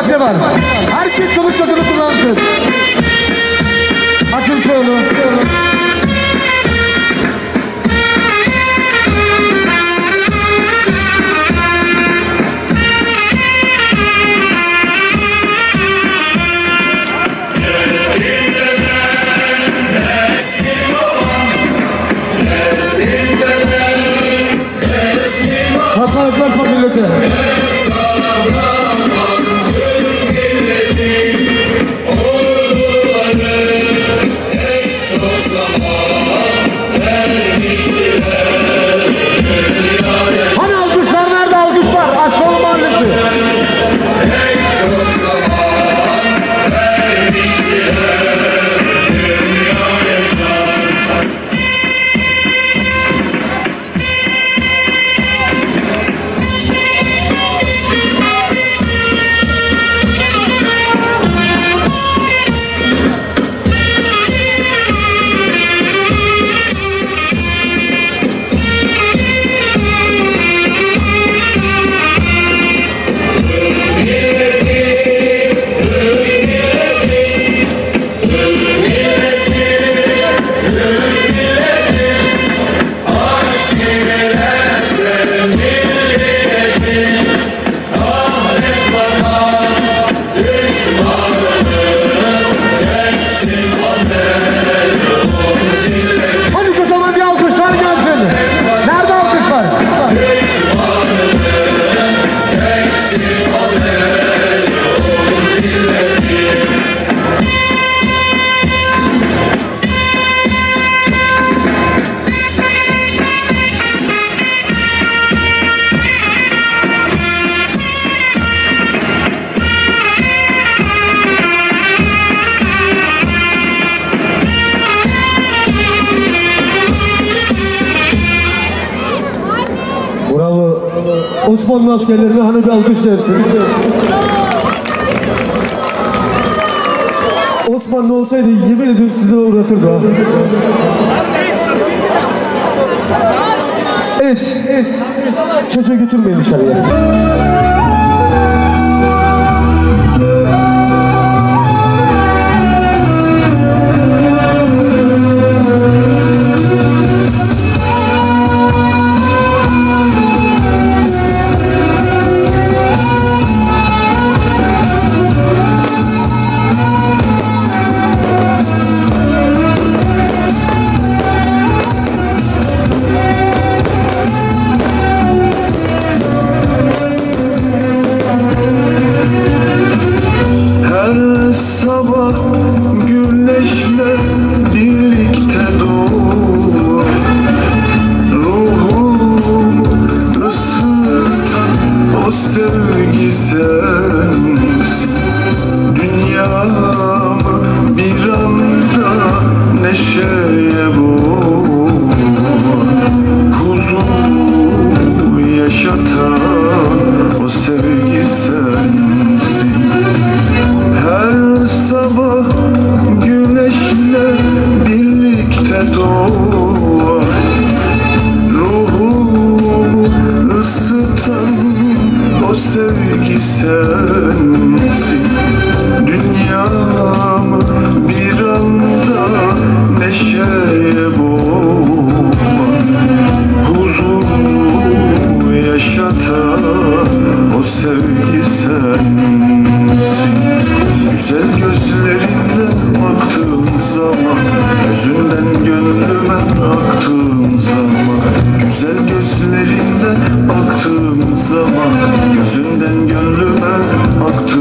ne var? Herkes çoluk çocuğunu kullansın. Açın çoğunu. Hakaretler millete. Hani alkışlar nerede alkışlar? Aşağı mahallesi. Bravo. Osmanlı askerlerine hani bir alkış gelsin. Osmanlı olsaydı yemin ediyorum sizi uğratırdı ha. Evet. Çocuğu götürmeyin dışarıya. Sevgi sensin, dünyamı bir anda neşeye boğma, huzuru yaşatan o sevgi sensin. Güzel gözlerinle baktığın zaman, gözünden gönlüme aktığın zaman, güzel gözlerinle baktığım zaman, gözünden gönlüme aktı.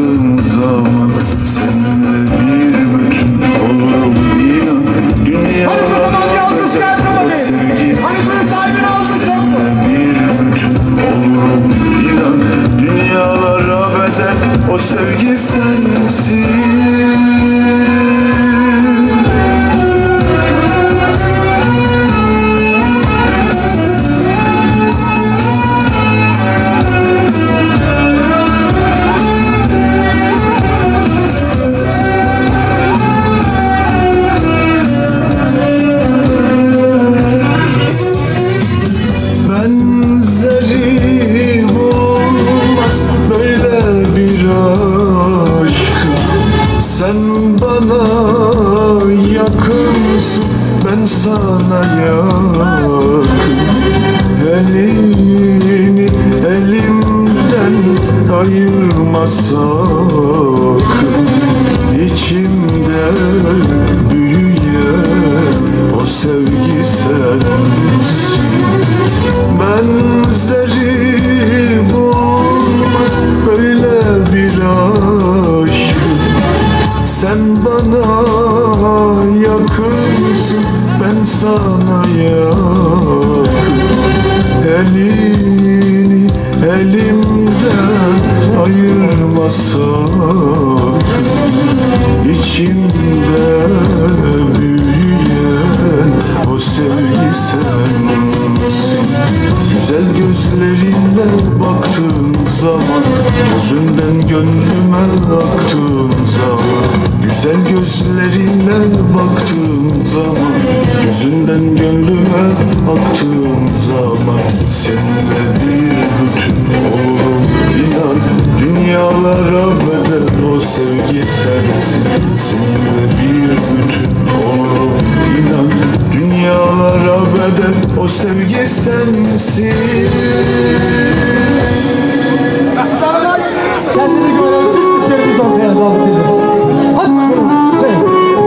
Güzel gözlerinle baktığın zaman, gözünden gönlüme aktığın zaman, güzel gözlerinle baktığın zaman, gözünden gönlüme aktığın zaman, seninle bir bütün olurum inan. Dünyalara bedel o sevgi sensin, seninle bir bütün olurum inan. Dünyalara bedel o sevgi sensin. Kendini gören tüm Türklerimiz ortaya davet ediyor. Hadi bakalım, sen.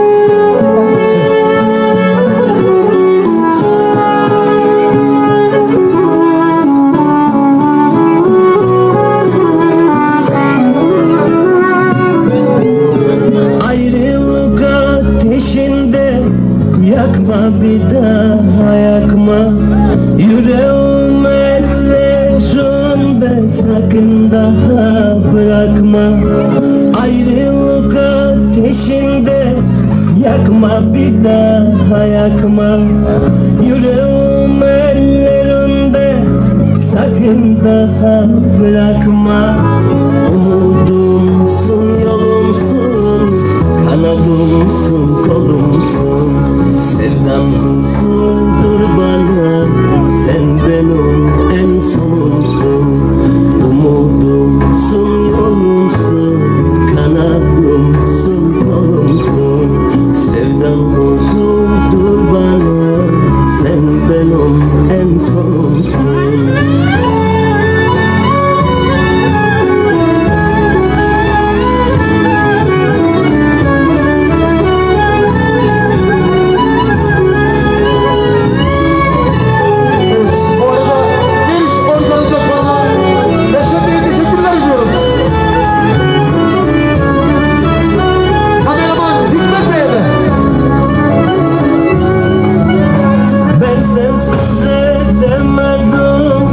Ayrılık ateşinde yakma, bir daha yakma. Yüreğim ellerinde, sakın daha bırakma. Ayrılık ateşinde yakma, bir daha yakma. Yüreğim ellerinde, sakın daha bırakma. Umudumsun, yolumsun, kanadımsın, kolumsun. Sevdam huzurdur bana, sen benim en sonumsun. Umudumsun, yolumsun, kanadımsın, kolumsun. Sevdam huzurdur bana, sen benim en sonumsun. Bu arada geniş organizasyona Neşet Bey'e teşekkürler ediyoruz. Kameraman Hikmet Bey'e de. Ben sensiz edemedim,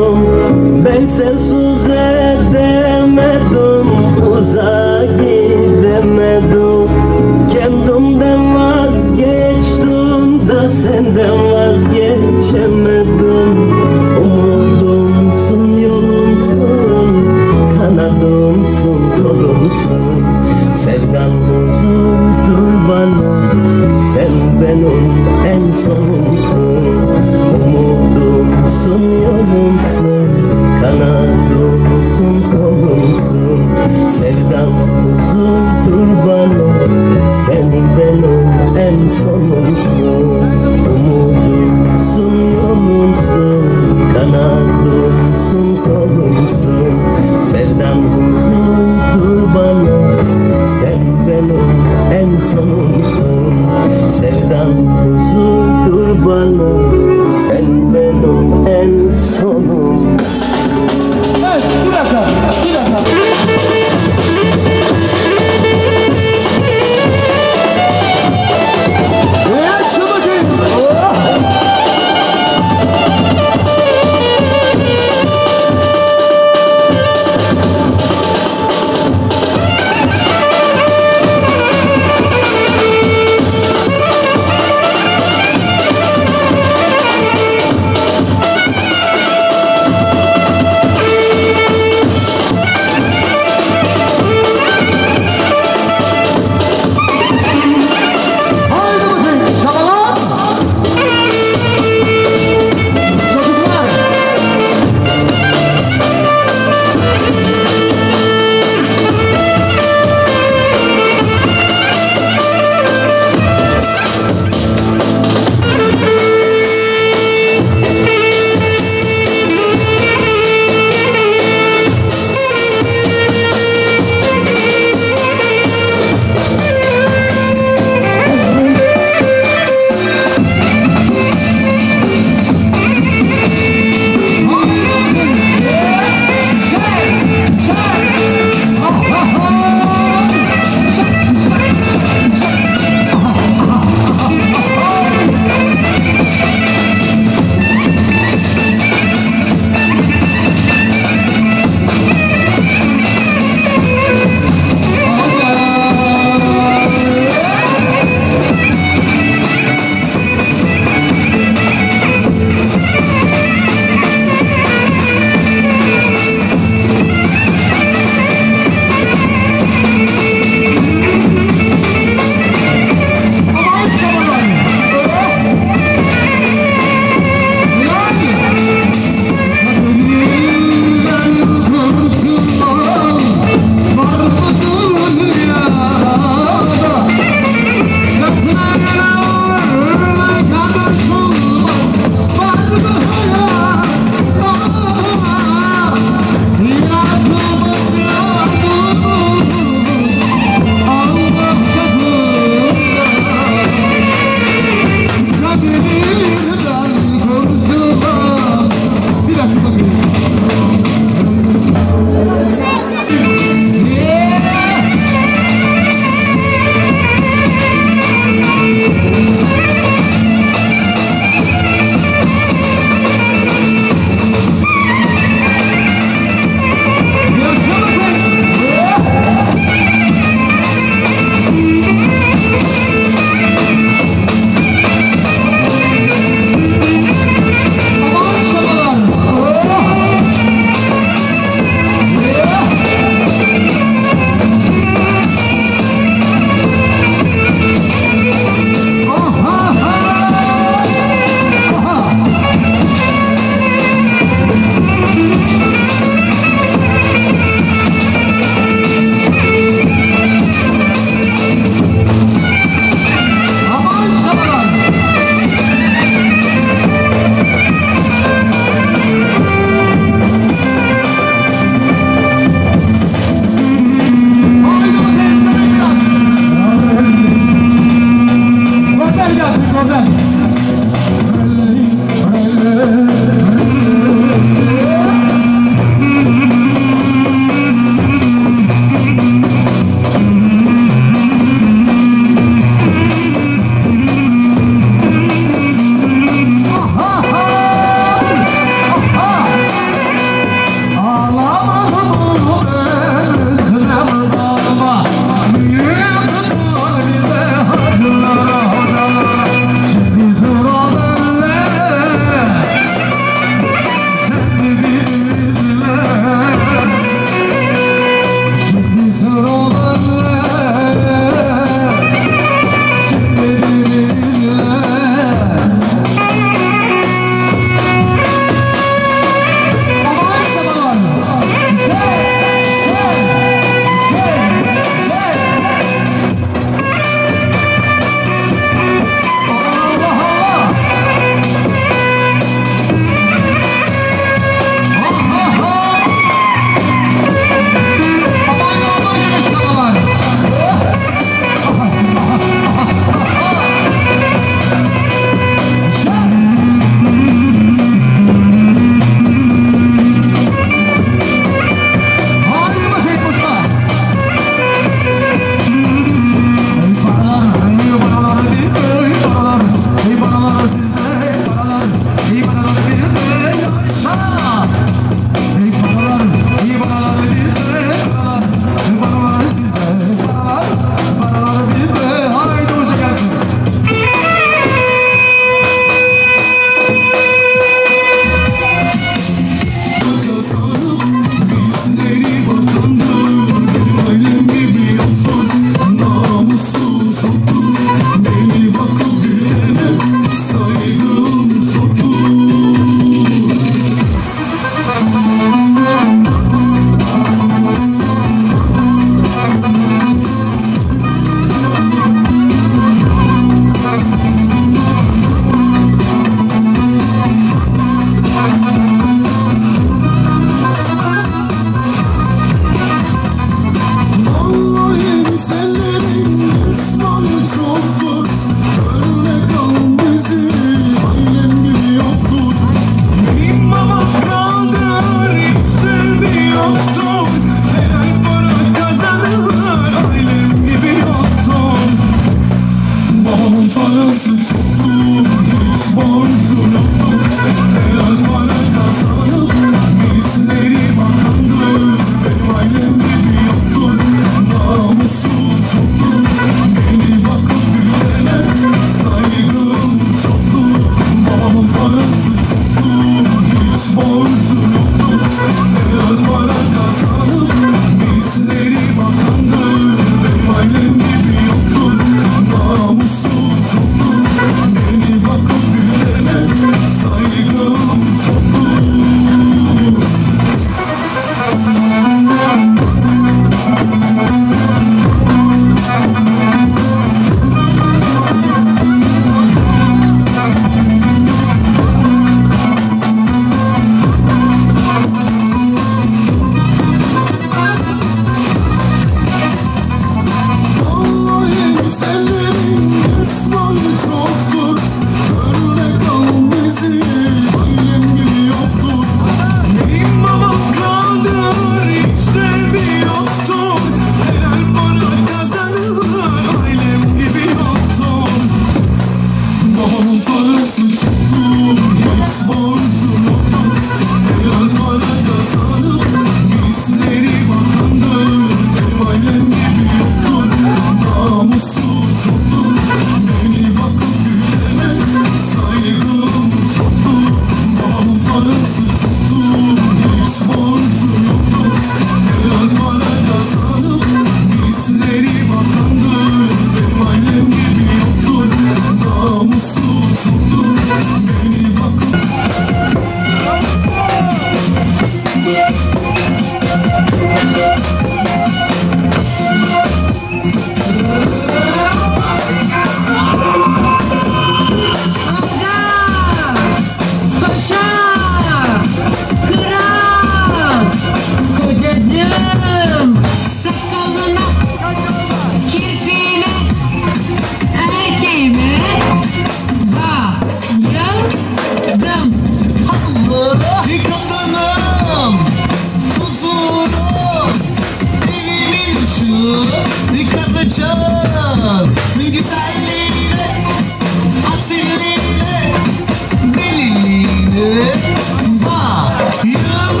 Yıkaracağım güzelliğine, asilliğine, deliliğine bayıldım.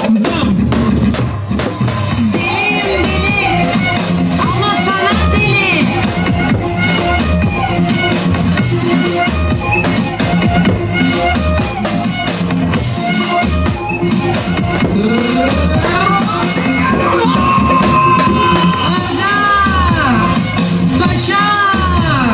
Deliyim deli ama sana deli. Arda, Paşa,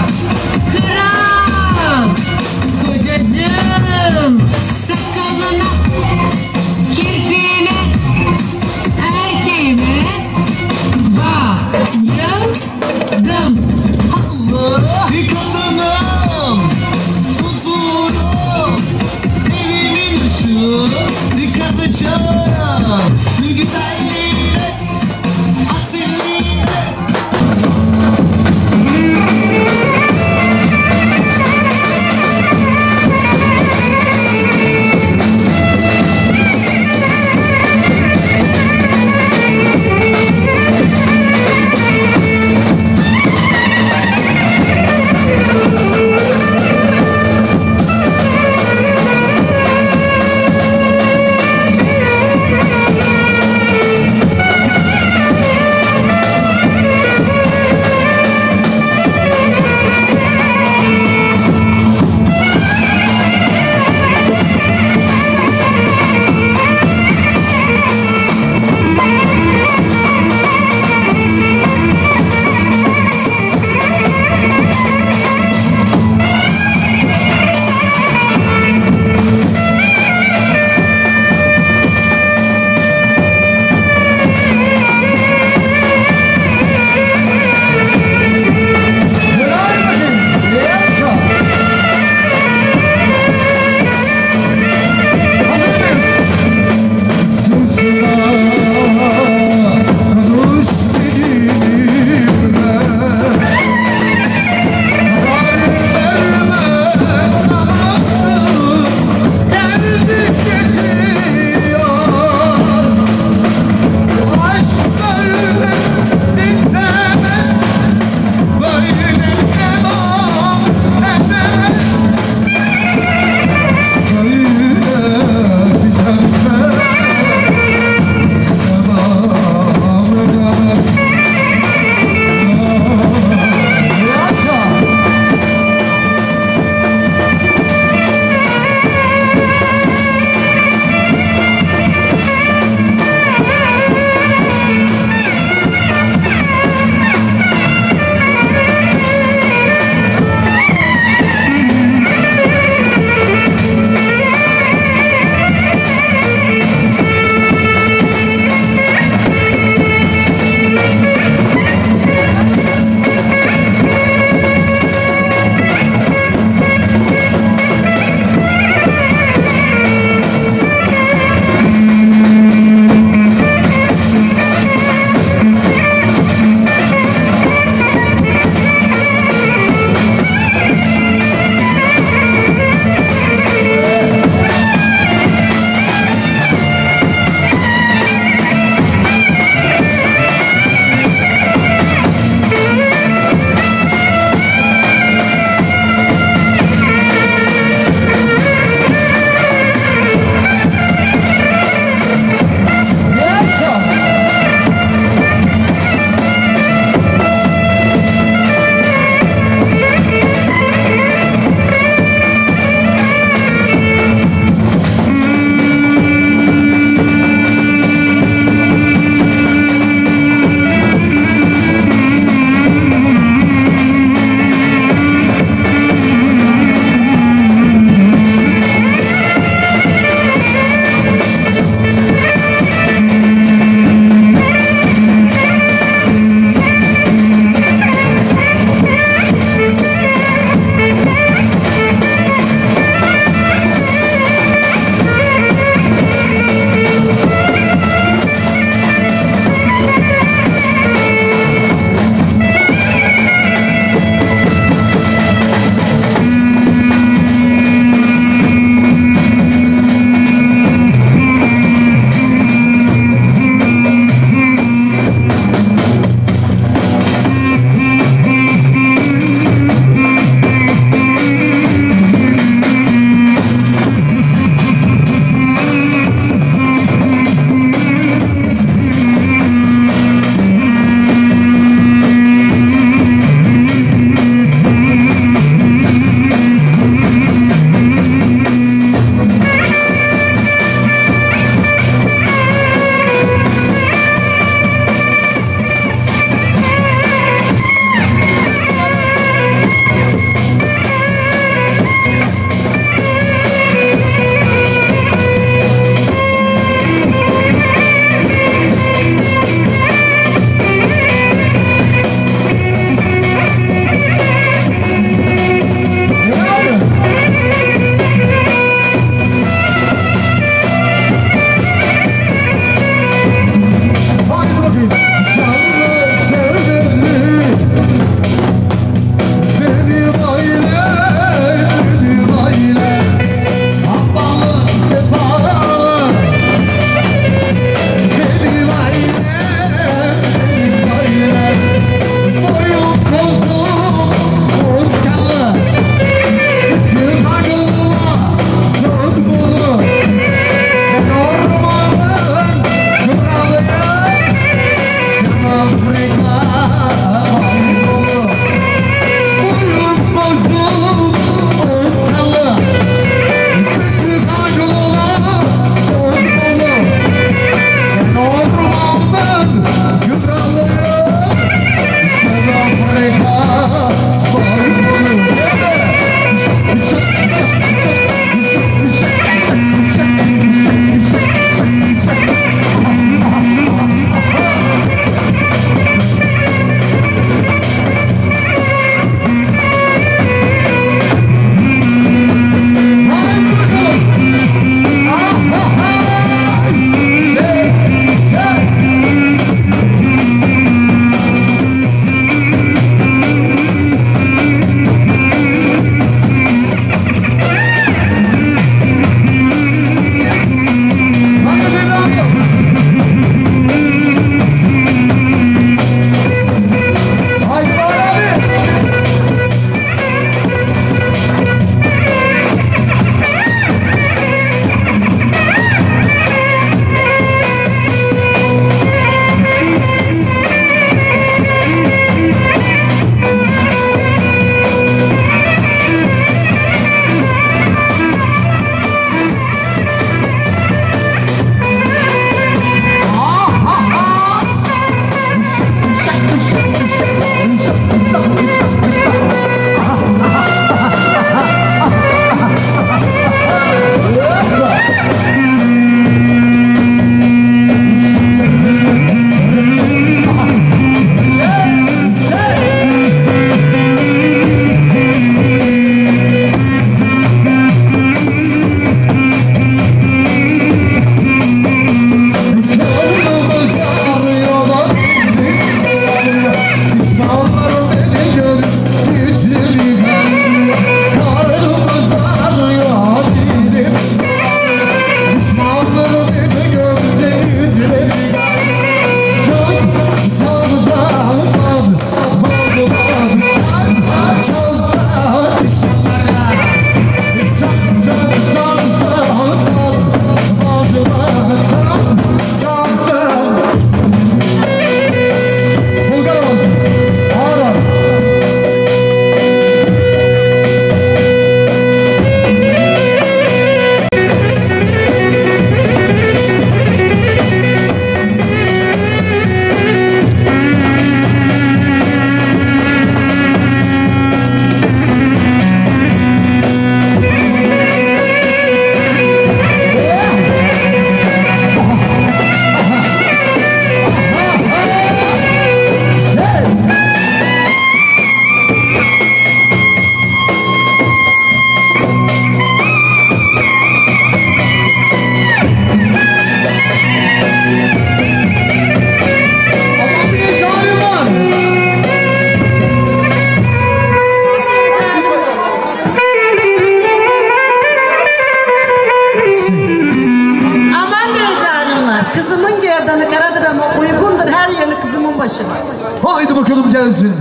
Haydi bakalım gelsin.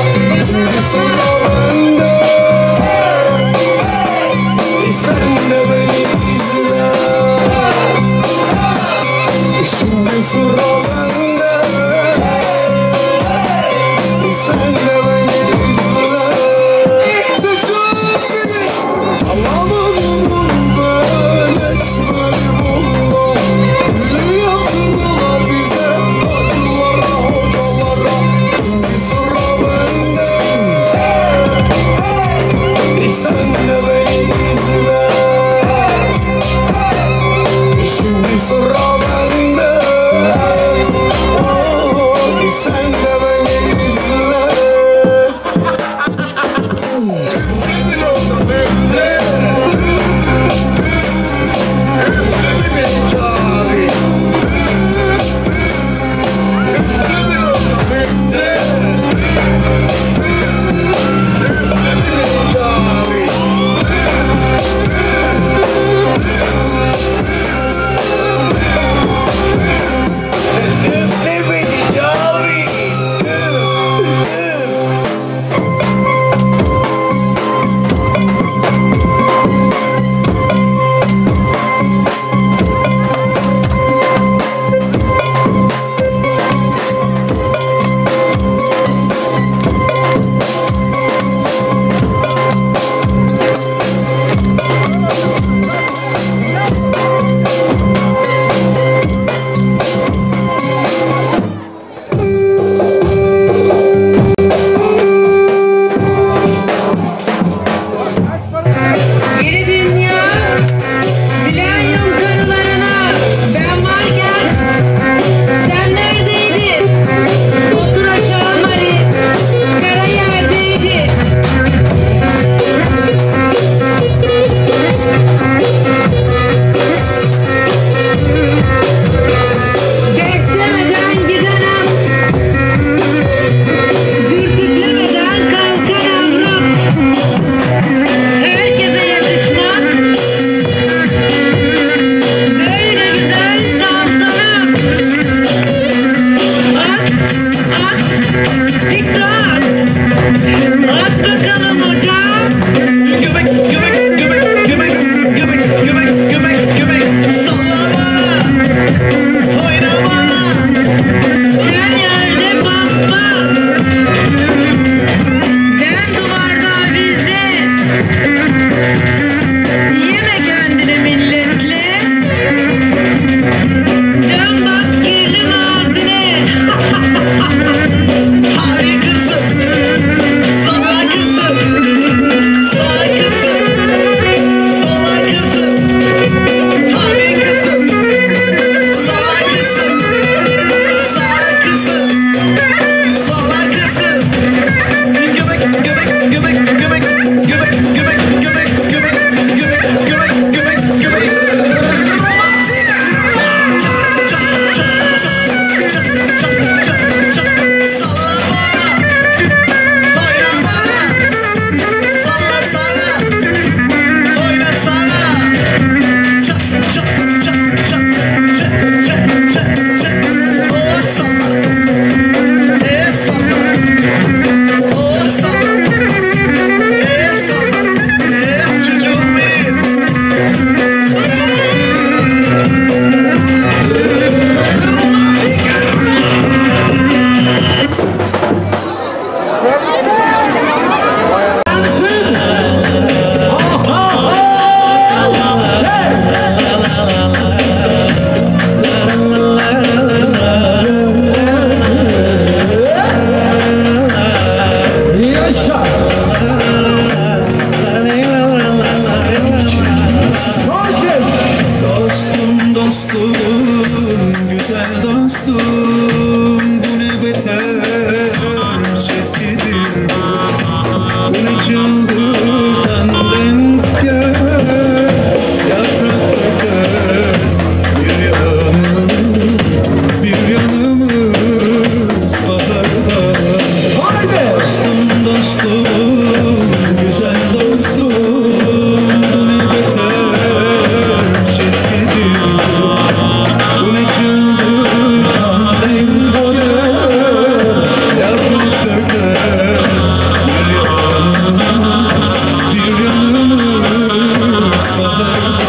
Sen de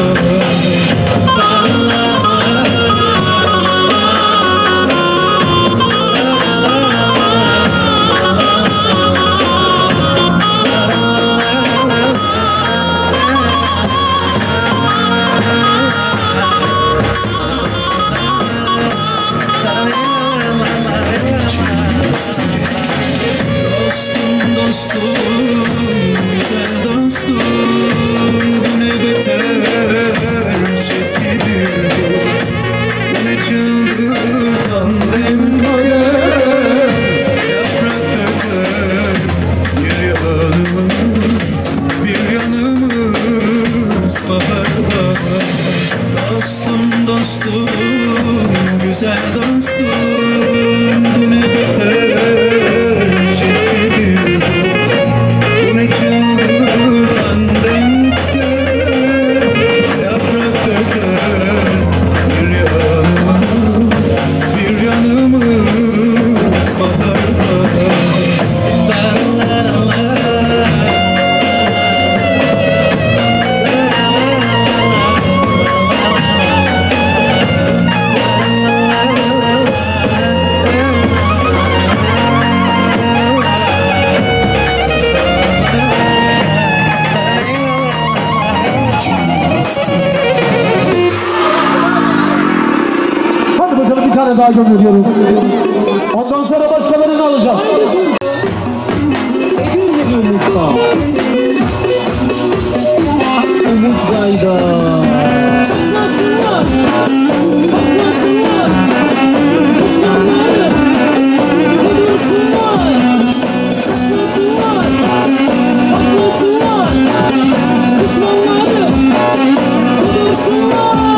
Daha gönderiyorum. Ondan sonra başkalarını alacağım. Umut Gayda. Çatlasınlar, patlasınlar, düşmanları kudursunlar. Çatlasınlar, patlasınlar, düşmanları kudursunlar.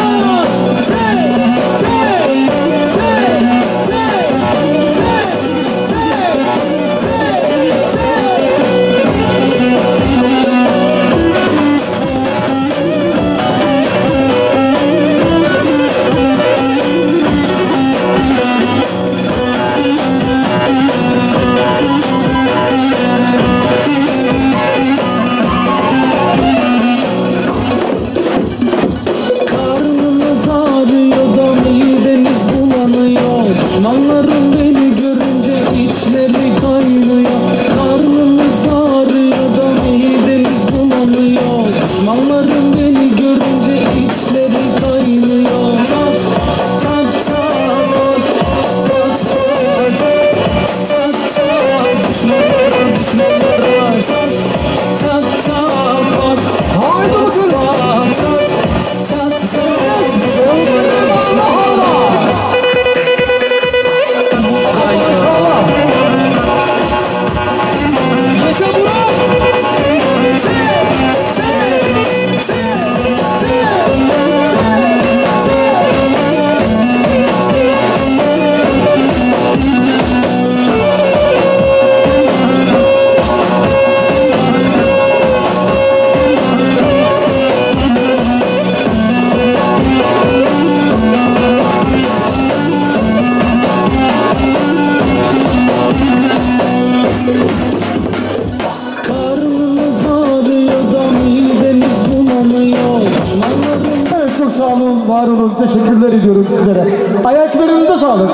Düşmanlarım beni görünce içleri kaynıyor. Karnımız ağrıyor da midemiz bulanıyor. Düşmanlarım beni görünce içleri kaynıyor. Çat çat çat pat pat çat çat düşmanlara düşmanlara çat çat çat pat Haydi bakalım. çat çat çat düşmanlara düşmanlara. Yaşa Burak! Evet, çok sağ olun, var olun. Teşekkürler ediyorum sizlere. Ayaklarınıza sağlık.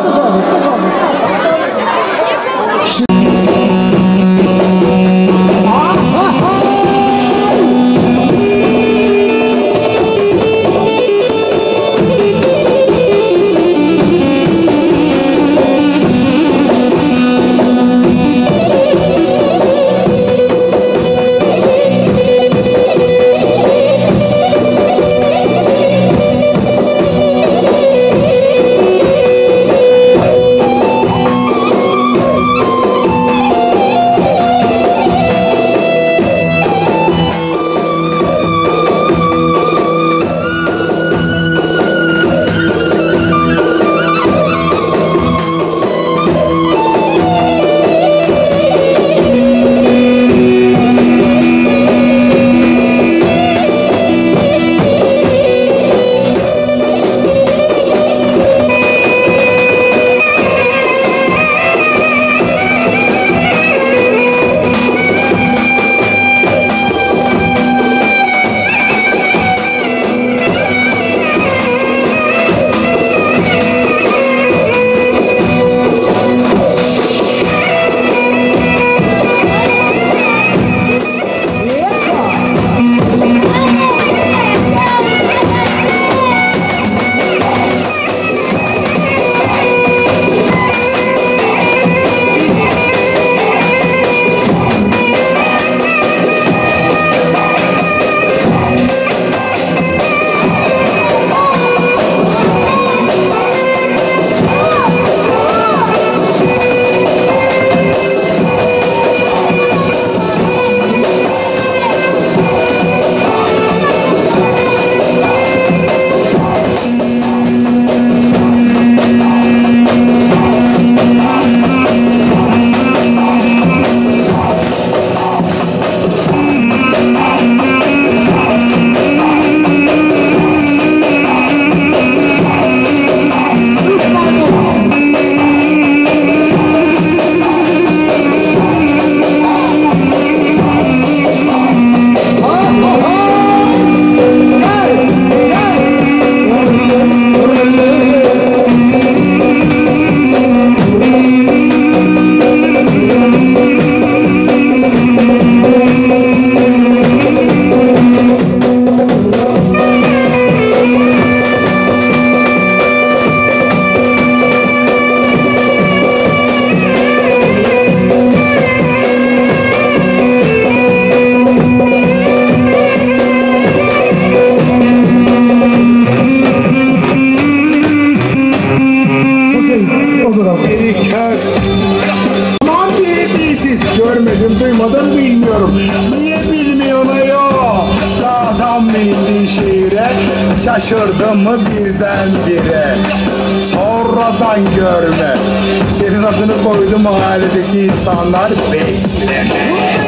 Şaşırdım mı birdenbire, sonradan görme. Senin adını koydu mahalledeki insanlar besleme.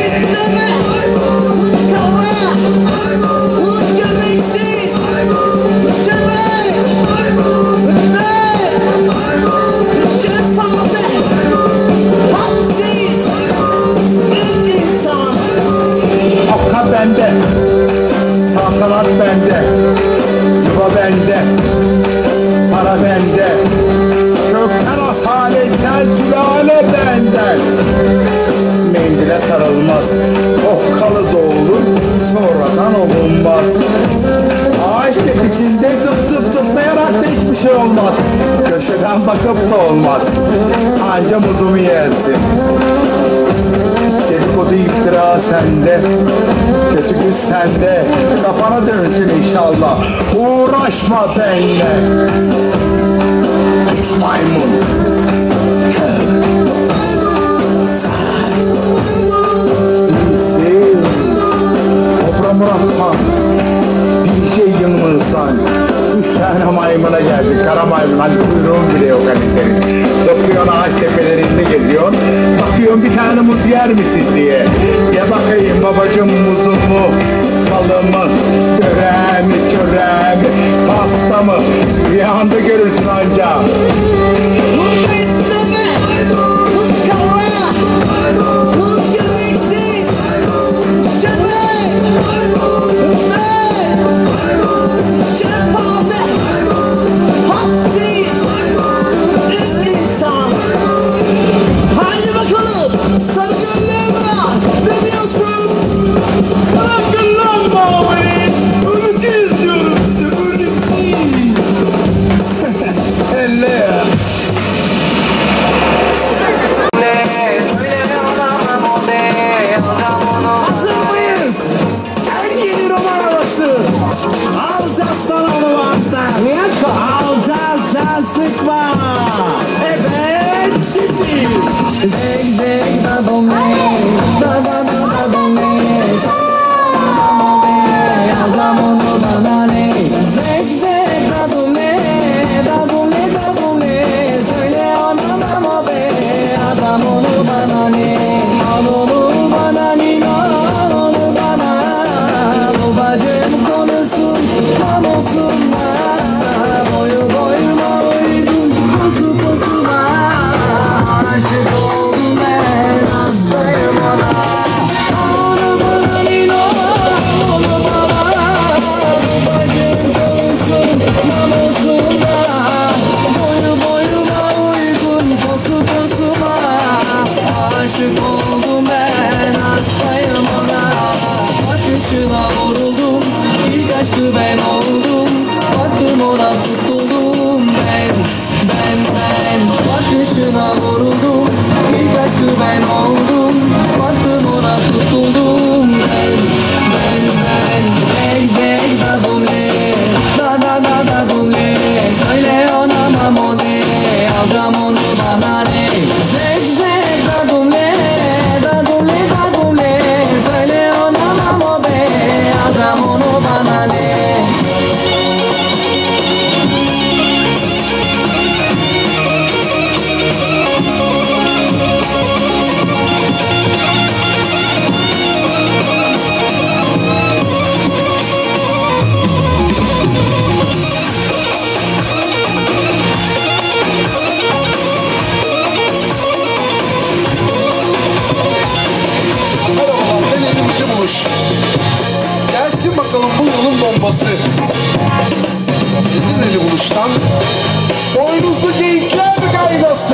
Akka bende, saltanat bende, yuva bende, para bende, kökten asaletten sülale benden. Mendile sarılmaz, okkalı da olur, sonradan olunmaz. Ağaç tepesinde zıp zıp zıplayarak da hiçbir şey olmaz. Köşeden bakıp da olmaz, anca muzumu yersin. Dedikodu iftira sende, kötü güz sende, kafana dönsün inşallah, uğraşma benimle. Üç maymun, kör, sar, dilsiz, Kobra Murat'tan, DJ Yılmaz'dan 3 tane maymuna geldi, kara maymun, hani kuyruğun bile yok hani senin. Zıplıyorsun ağaç tepelerinde geziyorsun, bakıyorsun bir tane muz yer misin diye. Ye bakayım babacım muzumu, balımı, böreğimi, çöreğimi, pastamı bir anda görürsün anca. Haydi bakalım, sarı gönlüğe bırak, ne diyorsun? Bırakın lan mavi, öleceğiz diyorum size, öleceğiz. Elle ya. Hazır mıyız? Ergeni roman havası. Alacağız sana onu varsa. Alacağız can sıkma. Evet şimdi. Zek zek da do me, da da da da do me. Alacağım onu bana ne? Zek zek da do me, da do me, da do me. Söyle ona ama be, adam onu bana ne? Al onu bana ne? Al onu bana. Bu bacım konusun, tam olsun da. Boyu boyuma uygun, kuzu kuzuma. Aşık oldum ben, hastayım ona. Onu bana ne? Onu bana. Bu bacım konusun, tam olsun da. Boyu boyuma uygun, kuzu kuzuma. Aşık oldum ben, hastayım ona. Bakışına vuruldum, ilk aşkı ben oldum. Baktım ona tutuldum ben. Bakışına vuruldum, ilk aşkı ben oldum. Baktım ona tutuldum ben. Zek zek da dumle, da da da da dumle. Söyle ona mamole, alacağım onu bana ne? Zek zek da dumle, da dumle, da dumle. Söyle ona mamole, alacağım onu bana ne? Merhabalar, ben Elimli Buluş. Gelsin bakalım bu yılın bombası. Elimli Buluş'tan Boynuzlu Geyikler Gaydası.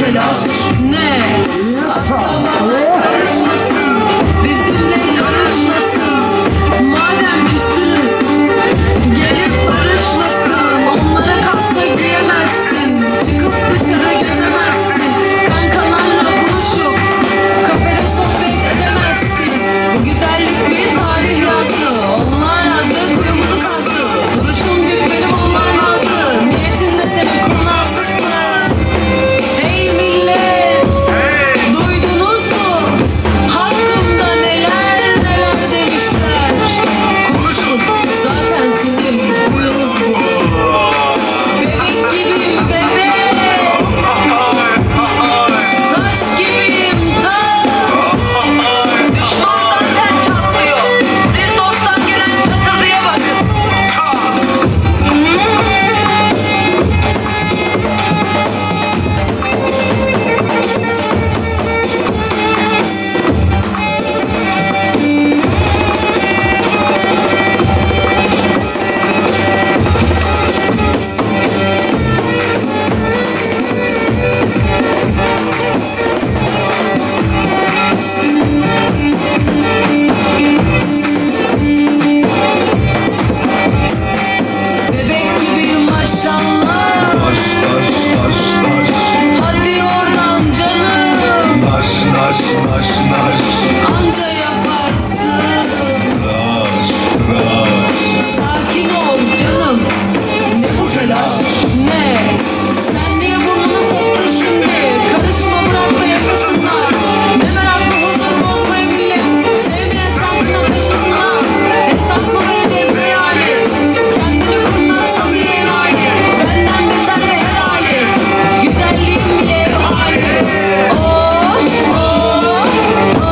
telaş ne? Aklama karışmasın, bizimle yarışmasın. Madem küstünüz, gelip barışmasın. Onlara kalsa giyemezsin, çıkıp dışarı gezemezsin. Kankalarla buluşup kafede sohbet edemezsin. Bu güzellik bir tarih yazdı, onlar yazdı, kuyumuzu kazdı. Duruşun gül benim onlar nazlı, niyetinde senin kurnazlık mı? Hey millet, duydunuz mu? Hakkımda neler neler demişler. Konuşun, zaten sizin huyunuz bu. Bebek gibiyim bebek, taş gibiyim taş. Düşman zaten çatlıyor. Siz dosttan gelen çatırdıya bakın. Bebek gibiyim maşallah. Taş taş taş taş Hadi oradan canım, Naş naş naş naş anca yaparsın. Raş raş Sakin ol canım, ne bu telaş ne? Sen niye burnunu soktun şimdi? Karışma bırak da yaşasınlar. Ne meraklı huzur bozmayı millet, sevmeyen sabrına taşısınlar. Hesap mı vereceğiz ne yani? Kendini kurnazsan diye enayi, benden beter ve her hali. Güzelliğin bile ev hali. Oh oh oh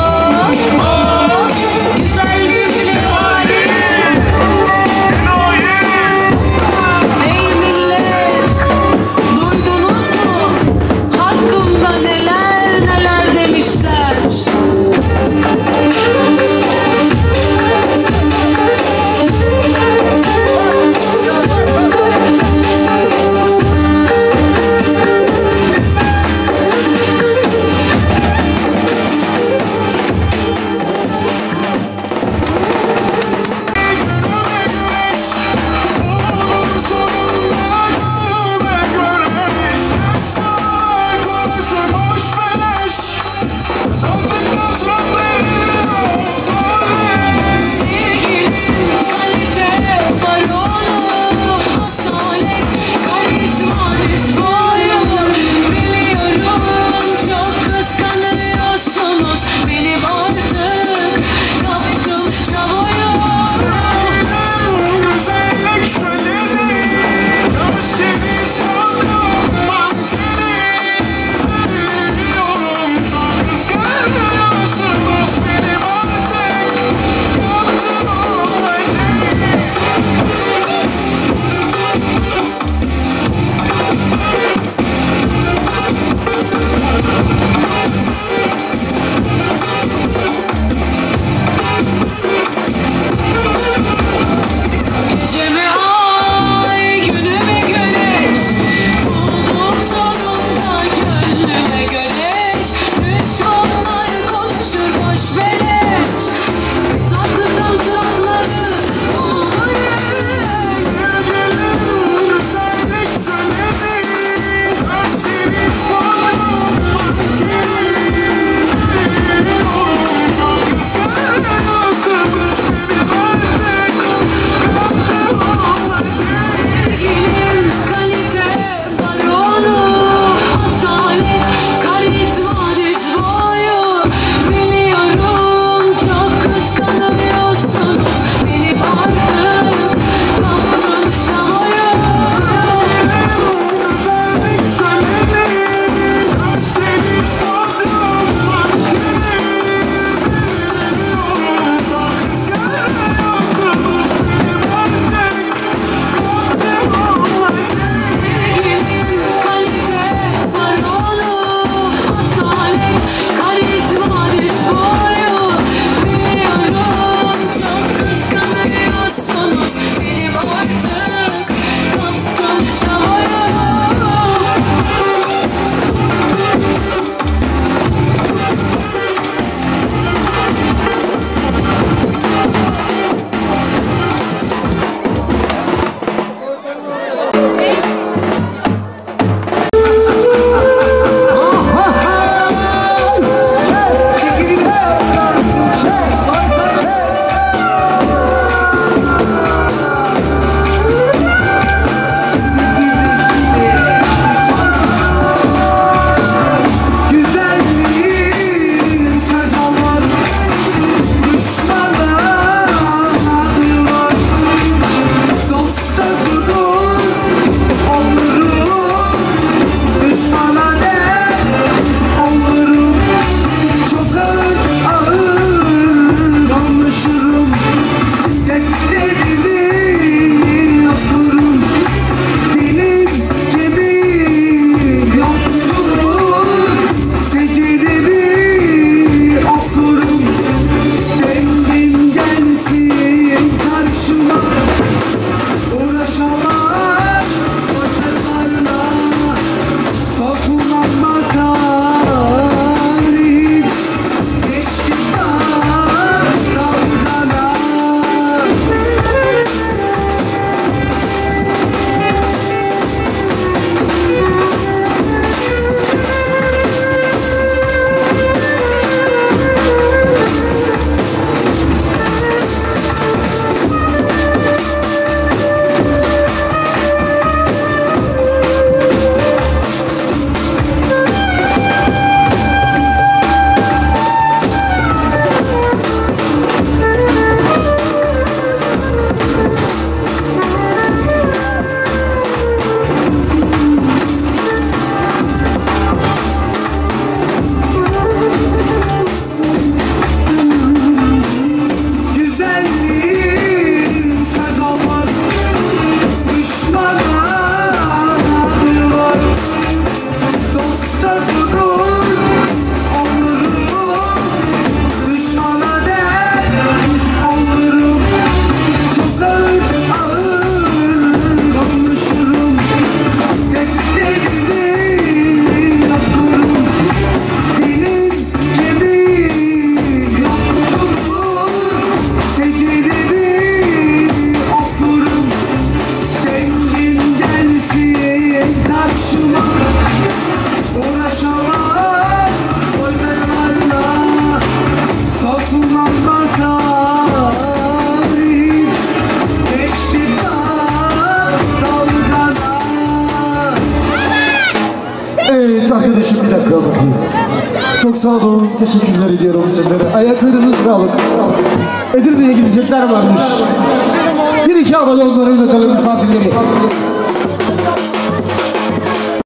Evet arkadaşım bir dakika bakayım. Çok sağ olun, teşekkürler ediyorum sizlere. Ayaklarınız sağlık. Edirne'ye gidecekler varmış. Bir iki havada onlara bakalım misafirleri.